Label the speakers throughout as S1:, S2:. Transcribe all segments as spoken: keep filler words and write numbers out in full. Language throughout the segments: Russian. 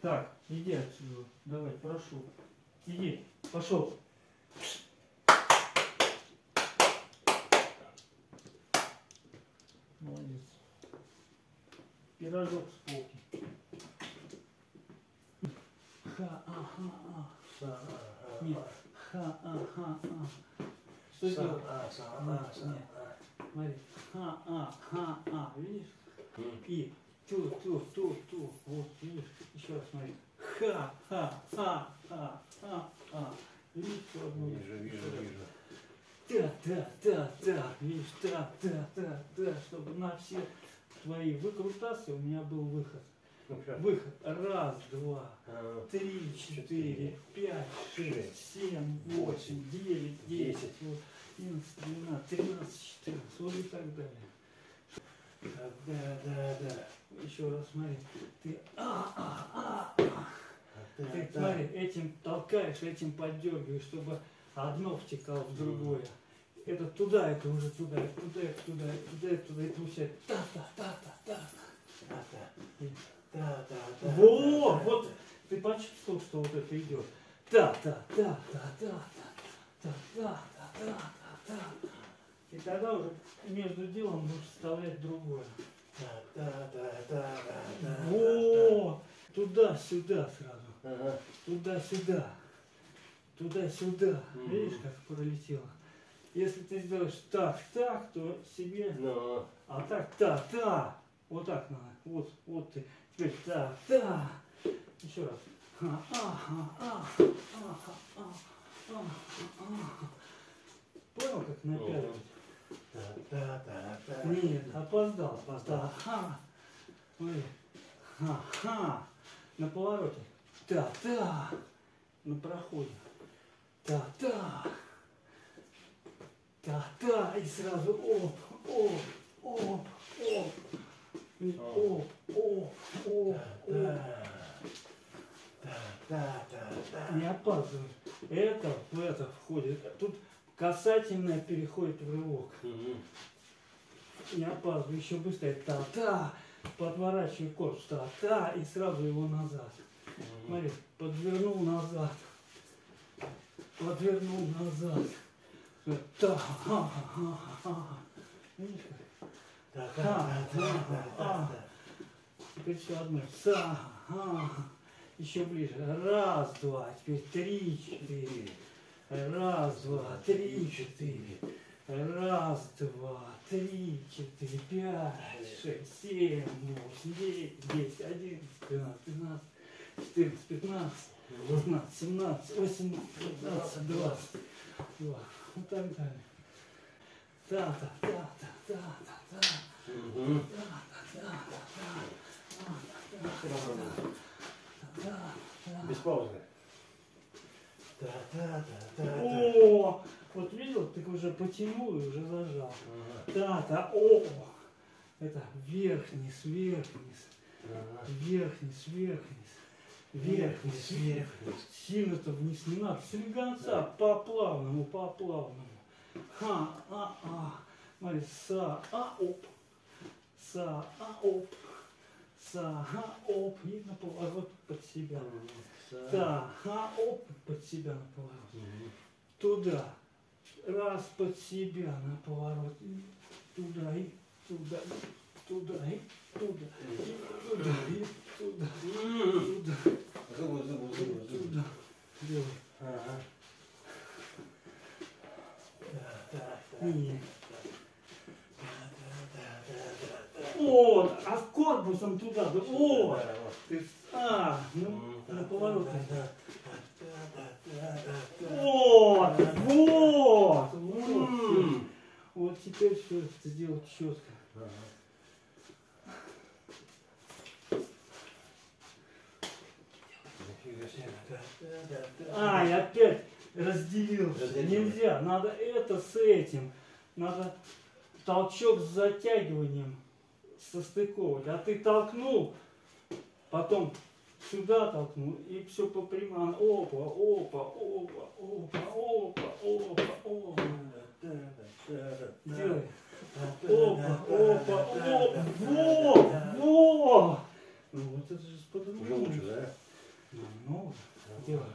S1: Так, иди отсюда. Давай, прошу. Иди, пошел. Молодец. Пирожок с полки. Ха-а-ха-а. Нет. Ха-а-ха-а. Что делать? Нет, нет. Смотри. Ха-а-ха-а. Видишь? И ту, ту, ту, ту. Вот, видишь? Еще раз смотри. Ха-ха-ха-ха-ха. Видишь, что одно?
S2: Вижу, вижу, вижу.
S1: Да, да, да, да. Видишь, да, да, да, да. Чтобы на все твои выкрутасы у меня был выход. Выход. Раз, два, три, четыре, пять, шесть, семь, восемь, девять, десять, одиннадцать, двенадцать, тринадцать, четырнадцать. Вот и так далее. Да, да, да, да. Еще раз смотри. Ты а, а, а, а. Ты смотри, этим толкаешь, этим поддергиваешь, чтобы одно втекало в другое. Это туда, это уже туда, это туда, это туда, это туда, это туда, и получается та-та-та-та-та. Да, да, да. Во, вот ты почувствовал, что вот это идет. Да, да, да, да, да, да, да, да, да, да. И тогда уже между делом будешь вставлять другое. Да, да, да, да, да. Во, туда-сюда сразу. Ага. Туда-сюда. Туда-сюда. Mm-hmm. Видишь, как пролетело? Если ты сделаешь так, так, то себе. No. А так, так, так. Вот так надо. Вот, вот ты. Теперь так, так. Еще раз. А, а, а, а, а, а, а. Понял, как напяливать? Да, да, да, да. Нет, опоздал, опоздал. Ага. Смотри. Ага. На повороте. Да, да. На проходе. Да, да. Да, да. И сразу оп, оп, оп, оп. И оп, оп, оп, оп. Да, да, да, да. Не опаздывай. Это в это входит. Тут касательное переходит в рывок. Угу. Не опаздывай. Еще быстрее. Та-та. Подворачивай корпус. Та-та. И сразу его назад. Угу. Смотри. Подвернул назад. Подвернул назад. Та-ха-ха-ха-ха. Видишь как? Да, да, да, да, да, да. Теперь все одно. Са, а, еще ближе. Раз, два. Теперь три, четыре. Раз, два, три, четыре. Раз, два, три, четыре, пять, шесть, семь, восемь, девять, десять, одиннадцать, двенадцать, тринадцать, четырнадцать, пятнадцать, шестнадцать, семнадцать, восемнадцать, девятнадцать, двадцать. Два. Вот так далее. Да, да, да, да, да, да, да. Угу. Да, да, да, да, да, да.
S2: Без паузы.
S1: Да, да, да, да. О, вот видел, ты уже потянул и уже зажал. Ага. Да, да, о. Это вверх-вниз, вверх-вниз. Ага. Вверх-вниз, вверх-вниз. Вверх-вниз, вверх-вниз. Сильно-то вниз не надо. Слегонца, да. По плавному, по плавному. Ха, а, а. Смотри, са, а, оп. Са, а, оп. Са, а, оп. И на поворот под себя. Са. Да, а, оп. Под себя на поворот. Угу. Туда. Раз под себя на поворот. И туда, и туда, туда, и туда, и туда, и туда, и туда.
S2: Зубы, зубы, зубы, зубы.
S1: Делай.
S2: Ага.
S1: Нет. Вот, а корпусом туда, да, вот. Ты, а, ну, на поворот. Вот, вот. Вот теперь все сделать четко. А, я опять разделился. Нельзя. Надо это с этим. Надо толчок с затягиванием состыковывать. А ты толкнул, потом сюда толкнул, и все по прямому. Опа, опа, опа, опа, опа, опа, опа. Делай. Опа, опа, опа. Во, во. Ну вот это же по-другому.
S2: Уже лучше, да?
S1: Ну, делай.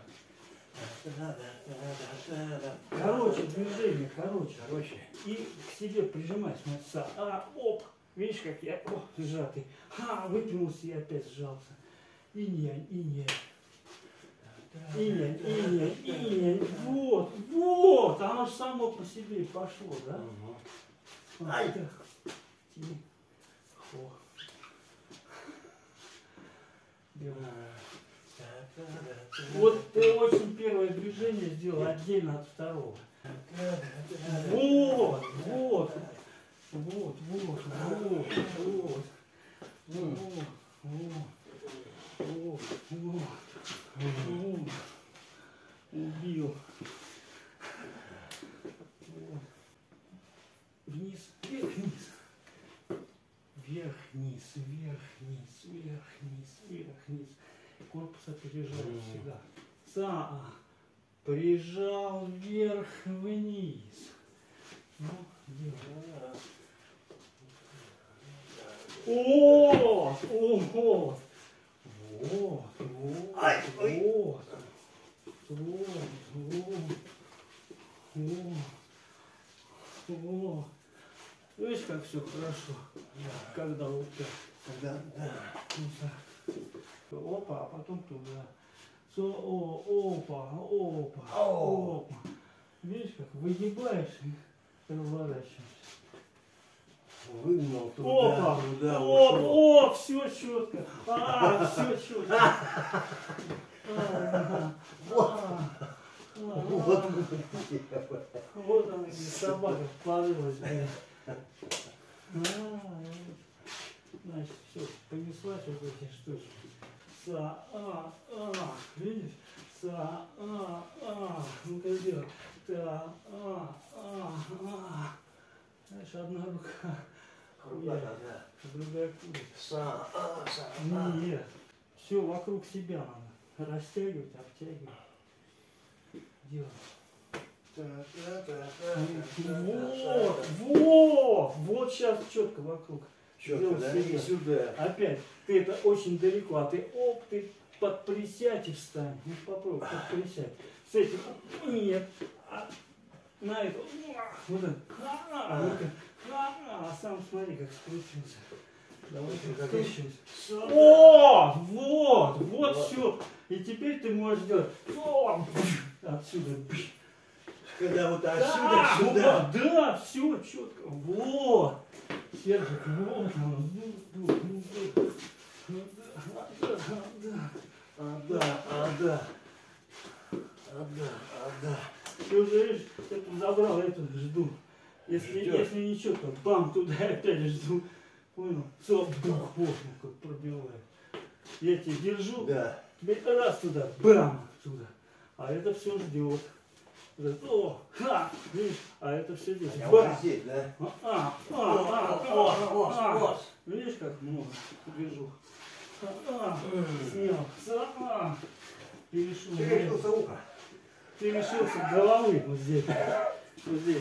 S1: Короче, движение, короче.
S2: Короче.
S1: И к себе прижимай, смотри, а, оп, видишь, как я, о, сжатый. А, вытянулся и опять сжался. Инь-янь, инь-янь. Инь-янь, инь-янь, инь-янь. Вот, вот, оно же само по себе пошло, да?
S2: Угу. Ай!
S1: Тихо. Вот ты очень первое движение сделал отдельно от второго. Вот, вот, вот, вот, вот, вот, вот, вот, вот, вот, убил. Вот. Вниз, вверх, вниз. Вверх, вниз, вверх, вниз, вверх, вниз, вверх, вниз. Корпус опережает всегда. За. Прижал вверх, вниз. Ну, делай. О, о, вот. Вот, вот,
S2: Ай, ой.
S1: вот, вот, вот, вот, вот. Видишь, как все хорошо, когда вот так.
S2: Когда, да.
S1: Опа, а потом туда. Со, о, опа, опа,
S2: О.
S1: опа. Видишь, как выгибаешь и разворачиваешься.
S2: Выгнал туда,
S1: Опа,
S2: туда,
S1: оп,
S2: ушел.
S1: о, все четко. А, все четко. А,
S2: Вот.
S1: а,
S2: Вот.
S1: а. Вот она, где собака порылась, блин. А, значит, все, понеслась вот эти штучки. Са, а, а, видишь? Са, а, а. Ну-ка сделай. Та, а, а, а. Знаешь, одна рука.
S2: Рука-то, да.
S1: Другая куда?
S2: Са, а, са, а.
S1: Нет. Все вокруг себя надо. Растягивать, обтягивать. Делать. Вот, вот, вот сейчас четко вокруг.
S2: Четко,
S1: Делай
S2: да?
S1: себя.
S2: И сюда.
S1: Опять, ты это очень далеко, а ты оп, ты подприсядь и встань. Ну попробуй, подприсядь. С этим, нет, а на это, вот это, а, вот это, а, а сам смотри, как скрутился. Давай
S2: Как
S1: скручивайся. О, вот, вот все. И теперь ты можешь делать о, отсюда.
S2: Когда вот отсюда
S1: Да,
S2: сюда.
S1: вот, да, все четко. Вот. Сержик, вот он.
S2: А, да, а, да. А, да, а, да.
S1: Ты уже, видишь, эту забрал, эту жду. Если,
S2: Ждёшь.
S1: если ничего, то бам, туда опять жду. Понял? Все, бух, бух, как пробивает. Я тебя держу,
S2: Да.
S1: теперь раз туда, бам, туда. А это все ждет. О, ха, видишь, а это все здесь.
S2: Я
S1: Бам.
S2: уже здесь, да?
S1: А, а, а,
S2: О,
S1: а,
S2: о,
S1: а,
S2: о,
S1: а.
S2: о.
S1: Видишь, как много движу. А, а, снял. За, а. Перешел.
S2: Ты решился ухо.
S1: Ты лишился головы вот здесь. Вот здесь.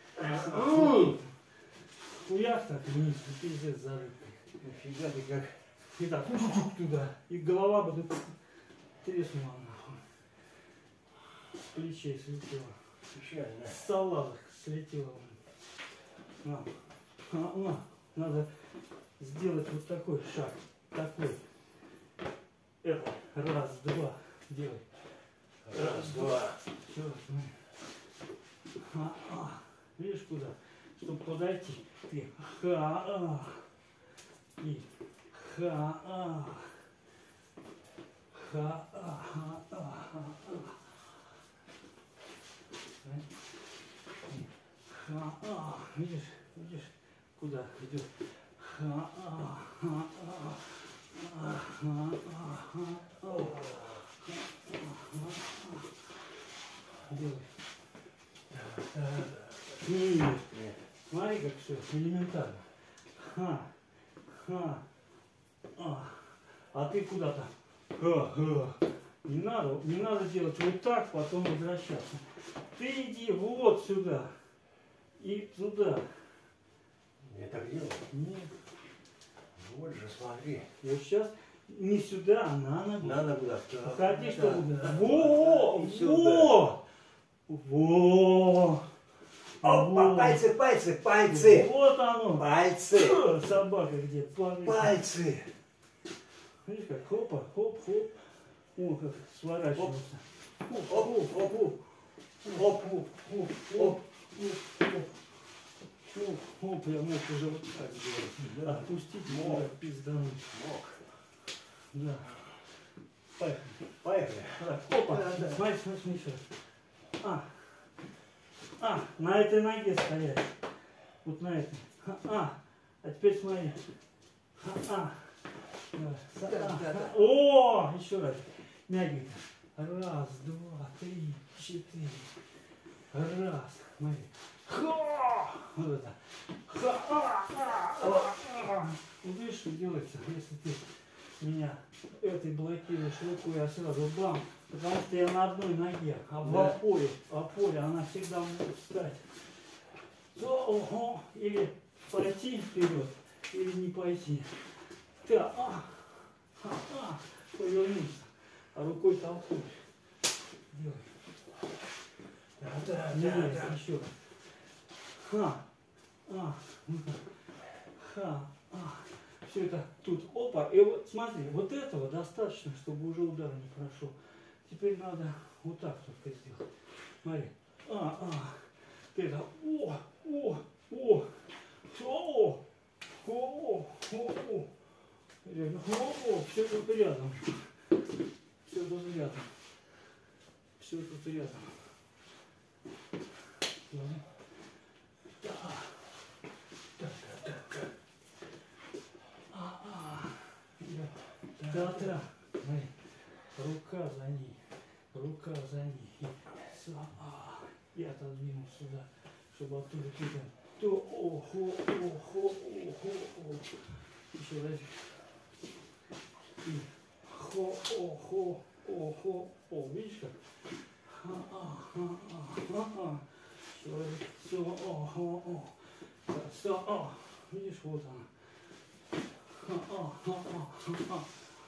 S1: Хуяк так вниз, и пиздец за рыбкой.
S2: Нифига ты как.
S1: И так туда. И голова бы тут треснула нахуй. С плечей слетела.
S2: Печально.
S1: С салазок слетела. На. А, на. Надо сделать вот такой шаг. Такой. Это. Раз, два. Делай.
S2: Раз, два.
S1: Все, смотри. А, а. Видишь куда? Чтобы подойти. Ты ха-а. И ха-а. Ха-а. Ха-а. Видишь? Видишь? Куда идет? Ха-а. Ха-а. Ха-а. Делай. Нет.
S2: Нет.
S1: Смотри, как все элементарно. Ха, ха, а, а ты куда-то. Ха, ха. Не надо, не надо делать вот так, потом возвращаться. Ты иди вот сюда и туда.
S2: Я так делал?
S1: Нет.
S2: Вот же, смотри.
S1: Вот сейчас Не сюда, а на ногу.
S2: На ногу, да. Так,
S1: Хотите,
S2: да,
S1: чтобы...
S2: да,
S1: Во!
S2: да, и сюда.
S1: Во! Во!
S2: Опа,
S1: Во!
S2: пальцы, пальцы, пальцы.
S1: Вот оно!
S2: Пальцы.
S1: Собака где? Пальцы.
S2: Пальцы.
S1: Видишь как? Хопа, хоп, хоп. О, как сворачивается.
S2: Оп, оп, оп, оп, оп,
S1: Оп, оп,
S2: оп.
S1: оп. Оп, оп, я мог уже вот так сделать.
S2: Да.
S1: Отпустить,
S2: Мог.
S1: можно пиздануть.
S2: Мог.
S1: Да. Поехали.
S2: Поехали.
S1: Так, опа.
S2: Да, да.
S1: Смотри, смотри, смотри еще раз. А. А, на этой ноге стоять. Вот на этой. А, а. А теперь смотри. А, а. Давай.
S2: Да,
S1: А,
S2: да, да.
S1: а. О, еще раз. Мягенько. Раз, два, три, четыре. Раз. Смотри. Ха! Вот это. Ха! А, а, а, а. Вот видишь, что делается, если ты меня этой блокируешь рукой, я сразу бам. Потому что я на одной ноге, а в
S2: Да.
S1: опоре, в опоре она всегда может встать. То, ого, или пойти вперед, или не пойти. Так, а, а, а, повернуться, а рукой толкнуть. Делай.
S2: Да, да,
S1: Не
S2: да,
S1: есть,
S2: да.
S1: еще раз. Ха, а, ха, а. Все это тут, опа, и вот смотри, вот этого достаточно, чтобы уже удар не прошел. Теперь надо вот так только сделать. Смотри, а, а, это, о, о, о, о, о, о, о, о, все тут рядом, все тут рядом, все тут рядом. Да, да. Смотри. Рука за ней. Рука за ней. И, са, а, и отодвинул сюда, чтобы оттуда туда. То, охо, охо, охо, охо. Еще раз. И хо, охо, охо, о. Видишь как? Ха, а, ха, а, ха, а. Еще раз. Все, охо, о. Все, а. Видишь, вот она. Ха-а-ха-а-ха-а.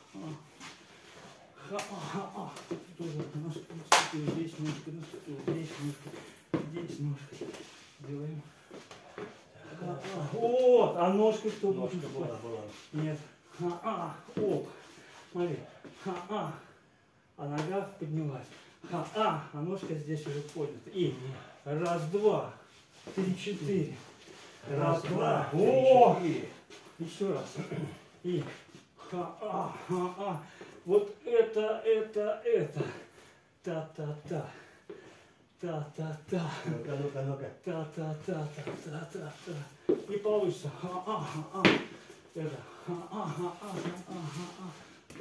S1: Ха-а-ха-а. Тоже ножка наступила, здесь ножка наступила, здесь ножка, здесь ножка. Делаем. Ха-а. Вот, а ножка кто будет?
S2: Ножка была, была.
S1: Нет. Ха-а. Оп. Смотри. Ха-а. А нога поднялась. Ха-а. А ножка здесь уже поднята. И раз, два, три, четыре. Раз, два. О! Еще раз. И ха-а-ха-а. Вот это, это, это. Та-та-та. Та-та-та.
S2: Ну-ка, ну-ка, ну-ка.
S1: Та-та-та-та-та-та-та. И получится. Ха-а-ха-а. Это. Ха-а-ха-а-ха-а-ха-а.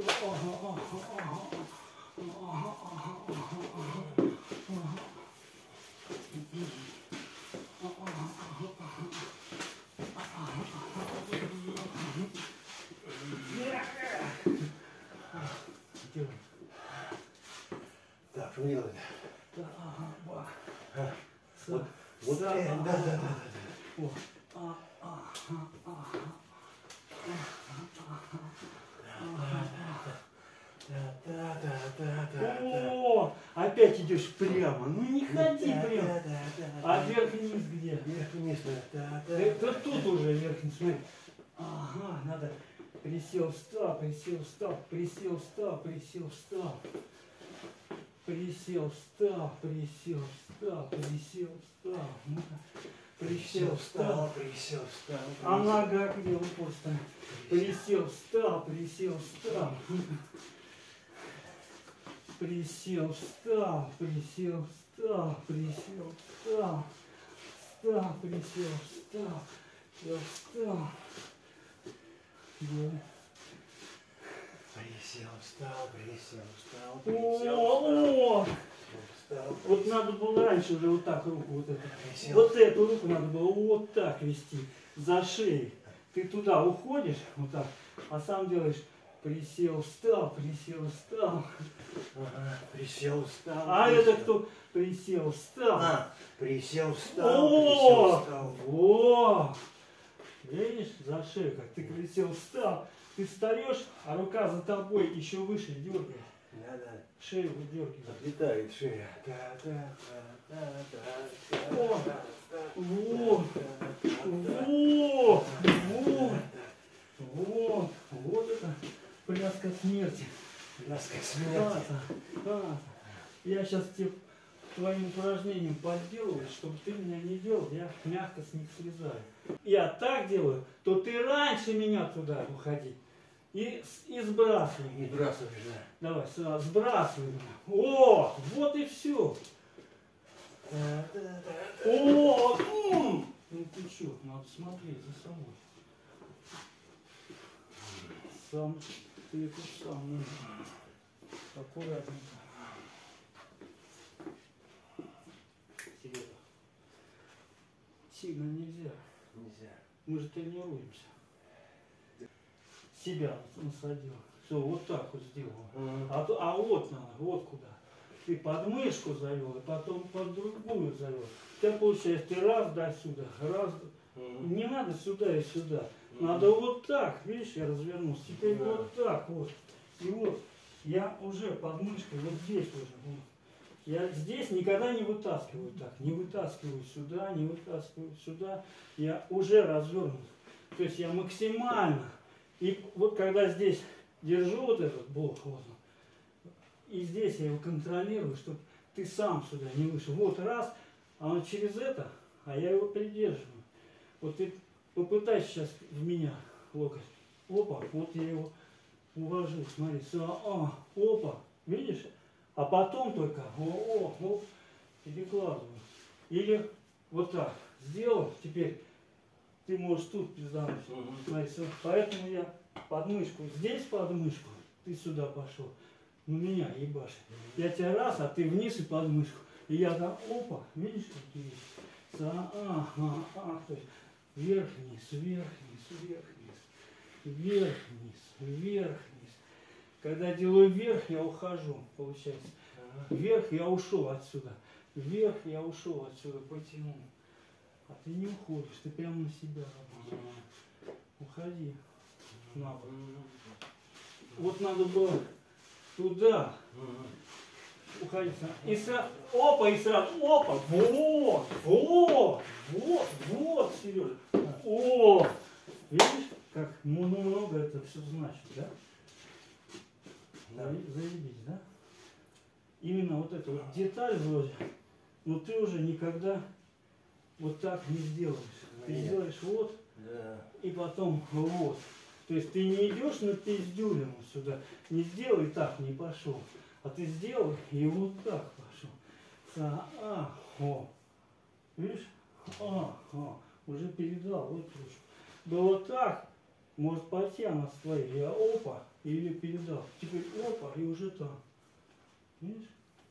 S2: Так, что мне делать?
S1: Да, ага, ба.
S2: А,
S1: Са,
S2: Вот, вот,
S1: са,
S2: э,
S1: ага,
S2: да, да, да,
S1: ага.
S2: да.
S1: О, а, а, а, а,
S2: Да, да, да, да, да.
S1: О, опять идешь прямо. Ну не ходи
S2: Да,
S1: прямо.
S2: да, да, да,
S1: А
S2: да.
S1: вверх и вниз где?
S2: Вверх и вниз, да, да,
S1: Это
S2: да.
S1: тут уже вверх и вниз. Смотри. Ага, надо. Присел, встал, присел, встал, присел, встал, присел, встал. Присел, встал, присел, встал, присел, встал. Ну-ка. Присел, встал.
S2: присел, встал.
S1: А нога где упор ставит? Присел, встал, присел, встал. Присел, встал, присел, встал, присел, встал. Встал, присел, встал. Я встал. Делай.
S2: Присел, встал, присел, встал, присел,
S1: О, о!
S2: встал.
S1: Вот надо было раньше уже вот так руку вот эту.
S2: Присел.
S1: Вот эту руку надо было вот так вести, за шеей. Ты туда уходишь, вот так, а сам делаешь присел, встал, присел, встал.
S2: Ага, присел, встал.
S1: А
S2: присел.
S1: это кто? Присел, встал.
S2: А, присел, встал,
S1: О!
S2: присел, встал.
S1: О! Видишь, за шею, как ты присел, встал, ты встаешь, а рука за тобой еще выше дергает.
S2: Да, да.
S1: Шею выдергивает.
S2: Отлетает шея.
S1: О, вот, вот, вот, вот, вот это пляска смерти.
S2: Пляска
S1: Да,
S2: смерти.
S1: да. Я сейчас тебе твоим упражнением подделываю, чтобы ты меня не делал, я мягко с них слезаю. Я так делаю, то ты раньше меня туда уходи. И, и сбрасывай.
S2: Не сбрасываешь, да.
S1: Давай, сразу сбрасывай меня. О, вот и все. О, м. Ну ты что, надо смотреть за собой. Сам, ты тут сам. Аккуратненько. Серега. Сильно нельзя.
S2: Нельзя.
S1: Мы же тренируемся. Себя насадил. Все, вот так вот сделал.
S2: Mm-hmm.
S1: А, то, а вот надо, вот куда. Ты подмышку завел, и потом под другую завел. У тебя получается, ты раз до сюда, раз.
S2: Mm-hmm.
S1: Не надо сюда и сюда.
S2: Mm-hmm.
S1: Надо вот так, видишь, я развернулся. Теперь
S2: Да.
S1: вот так вот. И вот я уже подмышкой, вот здесь уже. Вот. Я здесь никогда не вытаскиваю так. Не вытаскиваю сюда, не вытаскиваю сюда. Я уже развернут. То есть я максимально. И вот когда здесь держу вот этот блок, вот он, и здесь я его контролирую, чтобы ты сам сюда не вышел. Вот раз, а он через это, а я его придерживаю. Вот ты попытайся сейчас в меня локоть. Опа, вот я его уложил, смотри, а, опа, видишь? А потом только, о, о, о, перекладываю. Или вот так сделал, теперь ты можешь тут пиздануть.
S2: Mm-hmm.
S1: Смотри, поэтому я подмышку, здесь подмышку, ты сюда пошел, ну меня ебашь. Я тебя раз, а ты вниз и подмышку. И я там, опа, видишь, какие есть? А, а, а, то есть вверх-вниз, вверх-вниз, вверх-вниз, вверх-вниз, вверх-вниз. Когда делаю вверх, я ухожу, получается. Вверх я ушел отсюда. Вверх я ушел отсюда, потянул. А ты не уходишь, ты прямо на себя работаешь. Уходи на бок. Вот надо было туда уходить. И сразу, опа, и сразу, опа, вот, вот, вот, вот, Сережа. О, видишь, как много это все значит, да?
S2: Да.
S1: Заебись, да? Именно вот эта вот деталь вроде, но ты уже никогда вот так не сделаешь. Ты
S2: Нет.
S1: сделаешь вот,
S2: Да.
S1: и потом вот. То есть ты не идешь на пиздюлину сюда, не сделай так, не пошел, а ты сделай и вот так пошел. А, а, о. Видишь? А, а, уже передал, вот ручку. Было так, может пойти она с твоей, я опа, или передал. Теперь опа, и уже там. Видишь?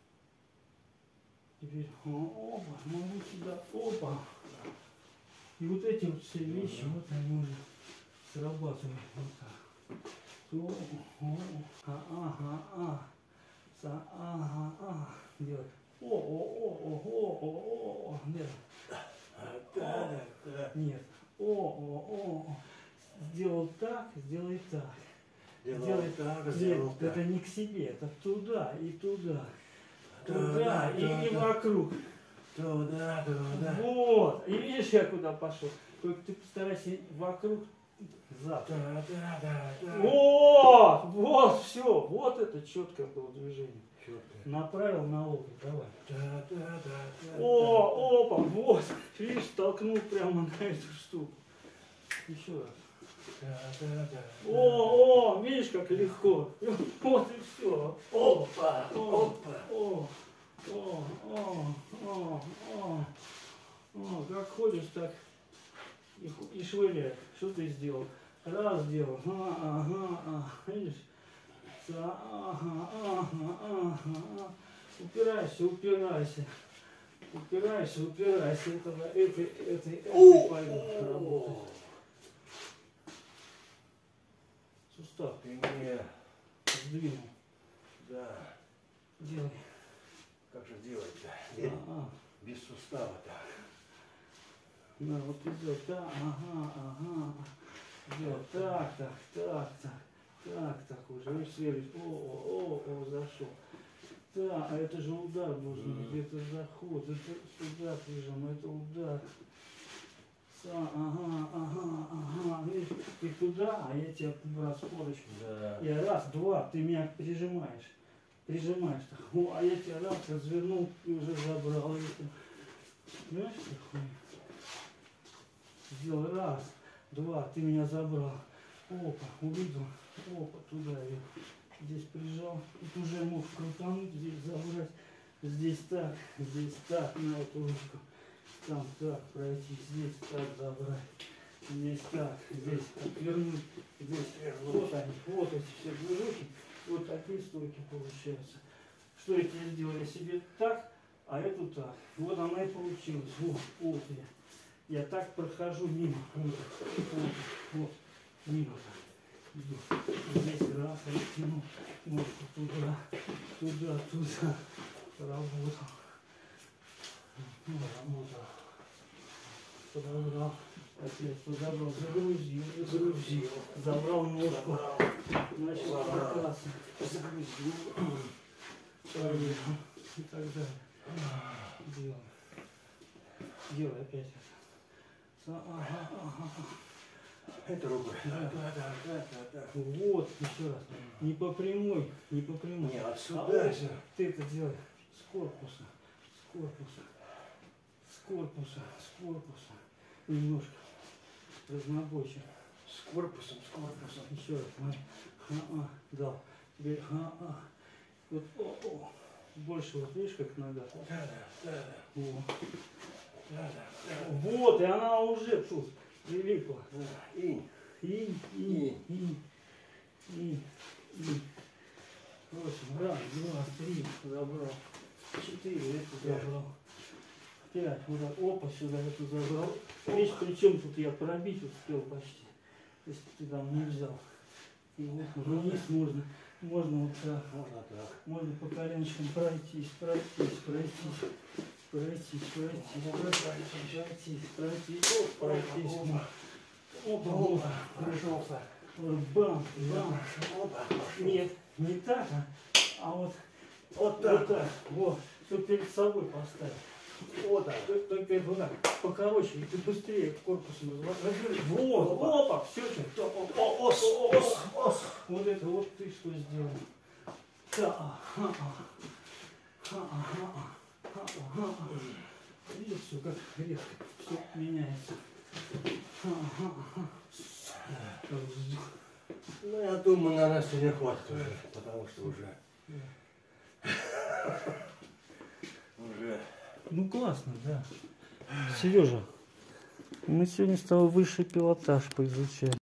S1: Теперь о, опа, могу сюда, опа. И вот эти вот все вещи, вот они уже срабатывают. Вот так. То, о, а, ага, а, са, ага, а, делай. О, о, о, о, о, о, о, нет.
S2: Да, да.
S1: Нет. О, о, о. Сделал так, сделай так.
S2: Делал
S1: Сделай
S2: так,
S1: Нет,
S2: сделал так.
S1: это не к себе, это туда и туда.
S2: Да,
S1: Туда
S2: да,
S1: и,
S2: да,
S1: и
S2: да.
S1: вокруг.
S2: Туда, туда.
S1: Вот. И видишь, я куда пошел. Только ты постарайся вокруг зад.
S2: Да, да, да, да.
S1: Вот, вот, все. Вот это четкое было движение.
S2: Чёрт.
S1: Направил на локоть, давай.
S2: Да, да, да, да.
S1: О, опа, вот. Видишь, толкнул прямо на эту штуку. Еще раз.
S2: Да, да, да.
S1: О, о, видишь, как легко. Вот и все.
S2: Опа,
S1: О,
S2: опа.
S1: о, о, о, о, о, о, как ходишь, так и, ху- и швыряешь. Что ты сделал? Раз сделал. А, ага, а, видишь? Са, ага, ага, ага, ага. Упирайся, упирайся. Упирайся, упирайся. Это, это, это, это пойдет работать. Сустав
S2: Ты мне,
S1: сдвинул.
S2: да,
S1: Делай.
S2: как же делать-то?
S1: А, а.
S2: Без сустава-то.
S1: Да, вот ты сделал, да, ага, ага. Делай. Так, так, так, так. Так, так, уже видишь, следует. О, о, о, о, зашел. Да, а это же удар должен быть, это заход, это сюда прижим, это удар. Са, ага, ага, ага. Видишь, ты туда, а я тебя в раскорочку.
S2: Да.
S1: Я раз, два, ты меня прижимаешь. Прижимаешь. Так. О, а я тебя раз развернул и уже забрал. Понимаешь, что хуйня? Сделал раз, два, ты меня забрал. Опа, увидел. Опа, туда я здесь прижал. Тут уже мог крутануть, здесь забрать. Здесь так, здесь так, на эту ручку. Там так пройти, здесь так забрать. Здесь так, здесь так вернуть. Здесь вот они, вот эти все движухи. Вот такие стойки получаются. Что я тебе сделал? Я себе так, а эту так. Вот она и получилась. Вот, вот я. Я так прохожу мимо. Вот, вот, вот мимо. Здесь раз, растянул ножку туда, туда, туда. Работал. Ну, работал. Подобрал. Опять подобрал. Загрузил, загрузил. Забрал ножку. Начал каркаса. Загрузил. Поехал. И так далее. Делаем. Делай опять это. Ага, ага.
S2: Это рукой.
S1: Да.
S2: Да, да, да, да, да.
S1: Вот, еще раз. Не по прямой, не по прямой.
S2: Не, отсюда.
S1: А вот ты это делай с корпуса, с корпуса, с корпуса, с корпуса. Немножко разнобойче.
S2: С корпусом, с корпусом.
S1: Еще раз. Смотри. А-а, да. Теперь а-а. Вот, о-о. Больше вот видишь, как нога.
S2: Да, да, да, да.
S1: О.
S2: Да, да, да.
S1: Вот, и она уже тут прилипла.
S2: Да. Инь.
S1: Инь, инь, инь, инь, инь. Восемь, раз, два, три, забрал. Четыре, эту забрал. Пять, вот так, опа, сюда эту забрал. Видишь, причем тут я пробить успел почти, если ты там не взял. И вот вниз можно, можно вот так.
S2: Можно так.
S1: Можно по коленочкам пройтись, пройтись, пройтись. Пройтись, пройтись, пройтись, пройтись, пройтись, оп, пройтись. Опа, опа,
S2: Прошелся.
S1: бам, бам.
S2: Опа.
S1: Нет, не так, а, а вот,
S2: Вот так.
S1: вот так, вот, чтобы перед собой поставить.
S2: Вот так.
S1: Только, только вот так, покороче, и ты быстрее корпусом разверни. Вот, опа, все, что.
S2: Ос, ос, ос.
S1: Вот это вот ты что сделал. Да, ха, ха, ха, ха. Видишь, все как резко, все меняется.
S2: Ну, я думаю, на нас сегодня хватит уже, потому что уже... Уже...
S1: Ну классно, да. Сережа, мы сегодня с тобой высший пилотаж поизучали.